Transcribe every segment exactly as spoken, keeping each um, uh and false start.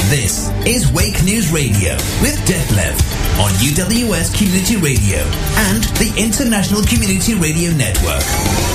This is Wake News Radio with Detlef on U W S Community Radio and the International Community Radio Network.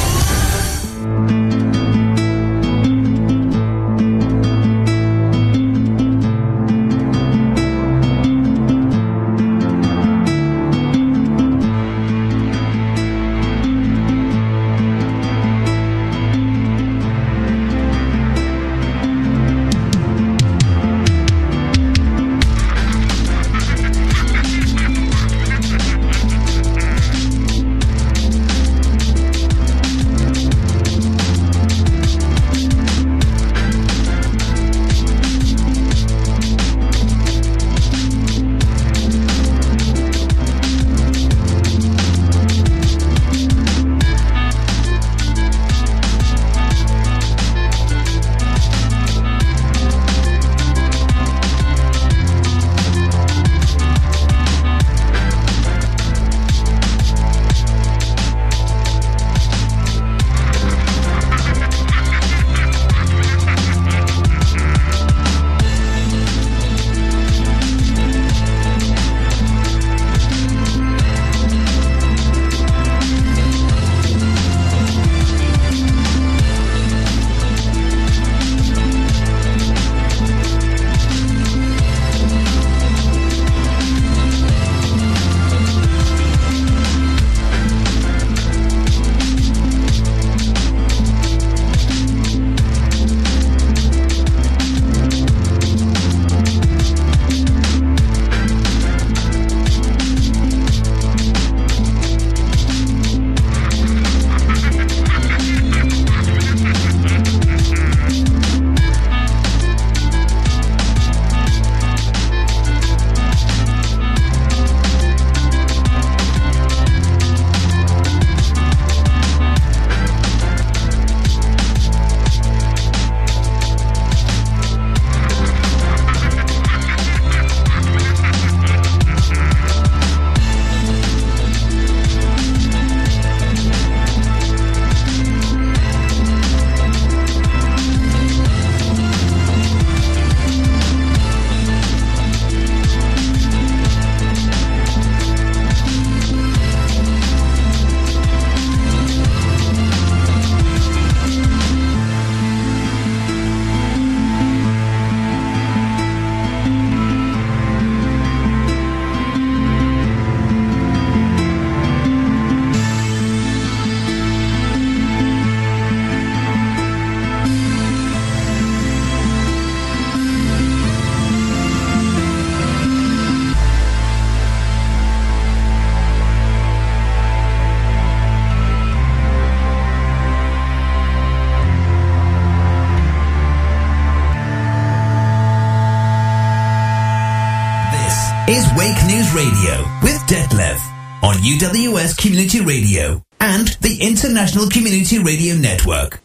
Is Wake News Radio with Detlef on U W S Community Radio and the International Community Radio Network.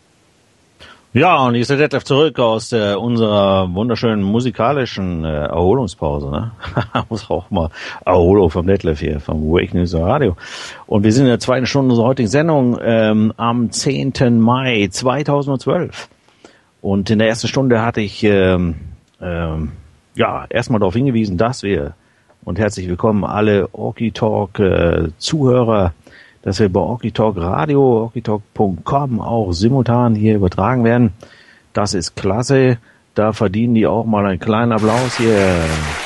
Ja, und hier ist der Detlef zurück aus äh, unserer wunderschönen musikalischen äh, Erholungspause. Ne? Muss auch mal Erholung vom Detlef hier, vom Wake News Radio. Und wir sind in der zweiten Stunde unserer heutigen Sendung ähm, am zehnten Mai zweitausendzwölf. Und in der ersten Stunde hatte ich ähm, ähm, ja erstmal darauf hingewiesen, dass wir, und herzlich willkommen alle Orky Talk äh, Zuhörer, dass wir bei Orky Talk Radio, orky talk punkt com auch simultan hier übertragen werden. Das ist klasse. Da verdienen die auch mal einen kleinen Applaus hier.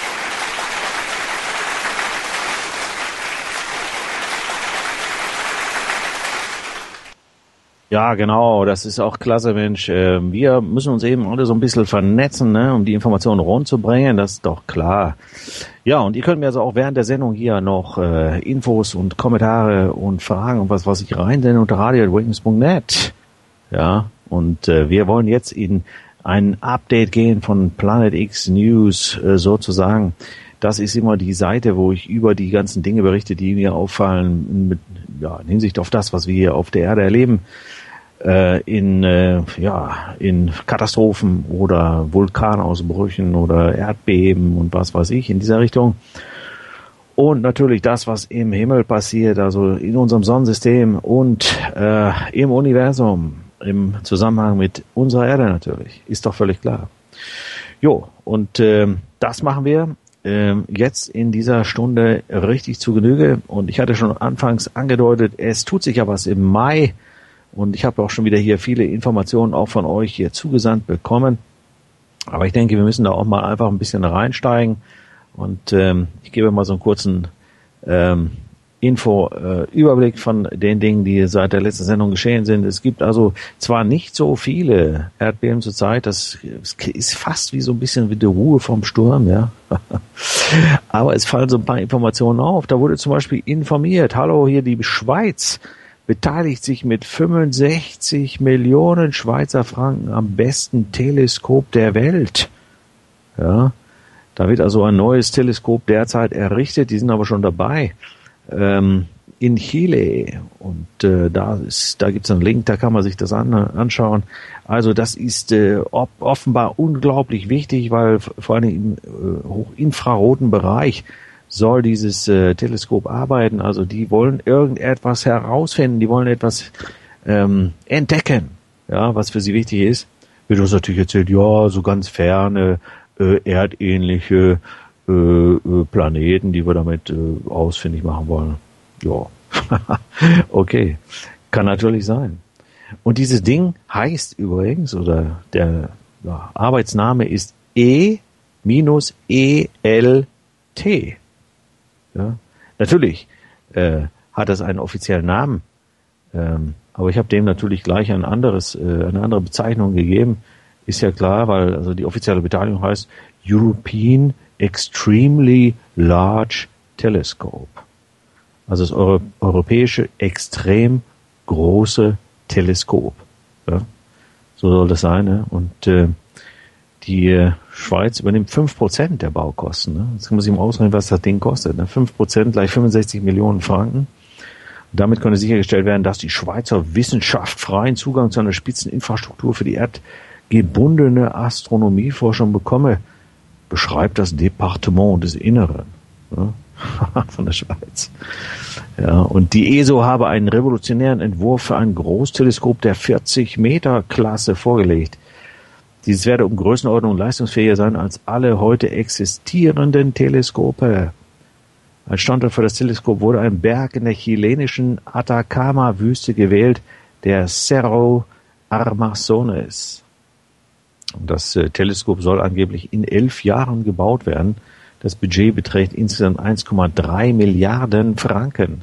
Ja, genau, das ist auch klasse, Mensch. Wir müssen uns eben alle so ein bisschen vernetzen, ne, um die Informationen rund zu bringen, das ist doch klar. Ja, und ihr könnt mir also auch während der Sendung hier noch äh, Infos und Kommentare und Fragen und was, was ich reinsende unter radio at wakeness punkt net. Ja, und äh, wir wollen jetzt in ein Update gehen von Planet X News äh, sozusagen. Das ist immer die Seite, wo ich über die ganzen Dinge berichte, die mir auffallen, mit, ja, in Hinsicht auf das, was wir hier auf der Erde erleben, äh, in, äh, ja, in Katastrophen oder Vulkanausbrüchen oder Erdbeben und was weiß ich in dieser Richtung. Und natürlich das, was im Himmel passiert, also in unserem Sonnensystem und äh, im Universum, im Zusammenhang mit unserer Erde natürlich, ist doch völlig klar. Jo, und ähm, das machen wir ähm, jetzt in dieser Stunde richtig zu Genüge. Und ich hatte schon anfangs angedeutet, es tut sich ja was im Mai. Und ich habe auch schon wieder hier viele Informationen auch von euch hier zugesandt bekommen. Aber ich denke, wir müssen da auch mal einfach ein bisschen reinsteigen. Und ähm, ich gebe mal so einen kurzen ähm, Info-Überblick äh, von den Dingen, die seit der letzten Sendung geschehen sind. Es gibt also zwar nicht so viele Erdbeben zurzeit, das ist fast wie so ein bisschen wie die Ruhe vom Sturm, ja. Aber es fallen so ein paar Informationen auf. Da wurde zum Beispiel informiert, hallo, hier die Schweiz beteiligt sich mit fünfundsechzig Millionen Schweizer Franken am besten Teleskop der Welt. Ja, da wird also ein neues Teleskop derzeit errichtet, die sind aber schon dabei. Ähm, in Chile, und äh, da ist, da gibt's einen Link, da kann man sich das an, anschauen. Also das ist äh, ob, offenbar unglaublich wichtig, weil vor allem im äh, hochinfraroten Bereich soll dieses äh, Teleskop arbeiten. Also die wollen irgendetwas herausfinden, die wollen etwas ähm, entdecken, ja, was für sie wichtig ist. Wird uns natürlich erzählt, ja, so ganz ferne, äh, erdähnliche äh, äh, Planeten, die wir damit äh, ausfindig machen wollen. Ja, okay, kann natürlich sein. Und dieses Ding heißt übrigens, oder der ja, Arbeitsname ist E E L T. Ja, natürlich äh, hat das einen offiziellen Namen, ähm, aber ich habe dem natürlich gleich ein anderes, äh, eine andere Bezeichnung gegeben. Ist ja klar, weil also die offizielle Beteiligung heißt European Extremely Large Telescope. Also das Euro- europäische extrem große Teleskop. Ja? So soll das sein. Ne? Und äh, die äh, Schweiz übernimmt fünf Prozent der Baukosten. Ne? Jetzt muss ich mal ausrechnen, was das Ding kostet. Ne? fünf Prozent gleich fünfundsechzig Millionen Franken. Und damit könnte sichergestellt werden, dass die Schweizer Wissenschaft freien Zugang zu einer Spitzeninfrastruktur für die erdgebundene Astronomieforschung bekomme, beschreibt das Departement des Inneren, ne? Von der Schweiz. Ja, und die E S O habe einen revolutionären Entwurf für ein Großteleskop der vierzig Meter Klasse vorgelegt. Dieses werde um Größenordnung leistungsfähiger sein als alle heute existierenden Teleskope. Als Standort für das Teleskop wurde ein Berg in der chilenischen Atacama-Wüste gewählt, der Cerro Armazones. Das äh, Teleskop soll angeblich in elf Jahren gebaut werden. Das Budget beträgt insgesamt eins Komma drei Milliarden Franken.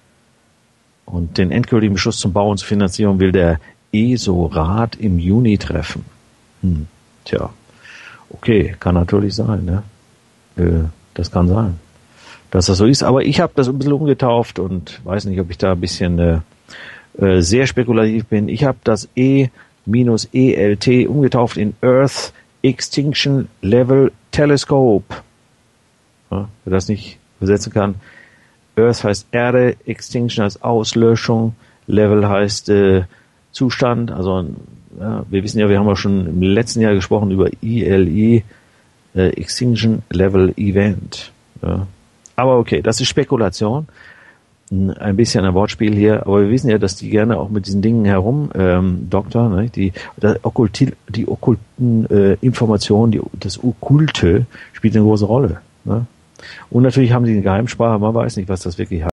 Und den endgültigen Beschluss zum Bau und zur Finanzierung will der E S O-Rat im Juni treffen. Hm, tja, okay, kann natürlich sein, ne? Äh, das kann sein, dass das so ist. Aber ich habe das ein bisschen umgetauft und weiß nicht, ob ich da ein bisschen äh, äh, sehr spekulativ bin. Ich habe das E E L T umgetauft in Earth Extinction Level Telescope. Ja, wer das nicht übersetzen kann. Earth heißt Erde, Extinction heißt Auslöschung, Level heißt äh, Zustand. Also ja, wir wissen ja, wir haben ja schon im letzten Jahr gesprochen über E L E, äh, Extinction Level Event. Ja. Aber okay, das ist Spekulation. Ein bisschen ein Wortspiel hier, aber wir wissen ja, dass die gerne auch mit diesen Dingen herum ähm, Doktor, ne, die okkulti, die okkulten äh, Informationen, die, das Okkulte spielt eine große Rolle. Ne? Und natürlich haben sie eine Geheimsprache, man weiß nicht, was das wirklich heißt.